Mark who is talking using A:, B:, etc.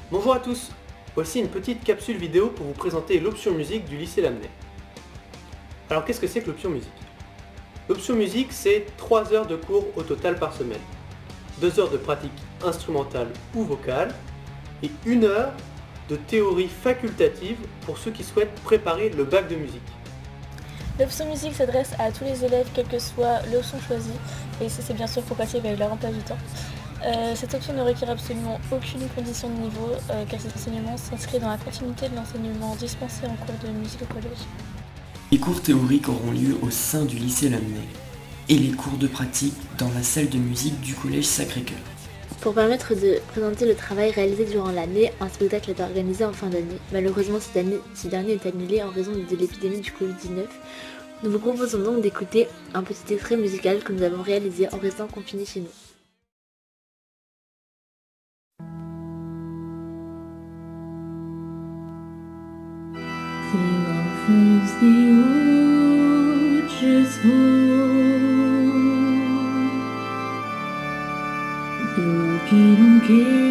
A: Bonjour à tous, voici une petite capsule vidéo pour vous présenter l'option musique du lycée Lamennais. Alors qu'est-ce que c'est que l'option musique? L'option musique, c'est 3 heures de cours au total par semaine, 2 heures de pratique instrumentale ou vocale et 1 heure de théorie facultative pour ceux qui souhaitent préparer le bac de musique.
B: L'option musique s'adresse à tous les élèves, quelle que soit l'option choisie, et ça c'est bien sûr compatible avec leur emploi du temps. Cette option ne requiert absolument aucune condition de niveau, car cet enseignement s'inscrit dans la continuité de l'enseignement dispensé en cours de musique au collège.
C: Les cours théoriques auront lieu au sein du lycée Lamennais et les cours de pratique dans la salle de musique du collège Sacré-Cœur.
D: Pour permettre de présenter le travail réalisé durant l'année, un spectacle est organisé en fin d'année. Malheureusement, ce dernier est annulé en raison de l'épidémie du Covid-19. Nous vous proposons donc d'écouter un petit extrait musical que nous avons réalisé en restant confinés chez nous.
E: Qui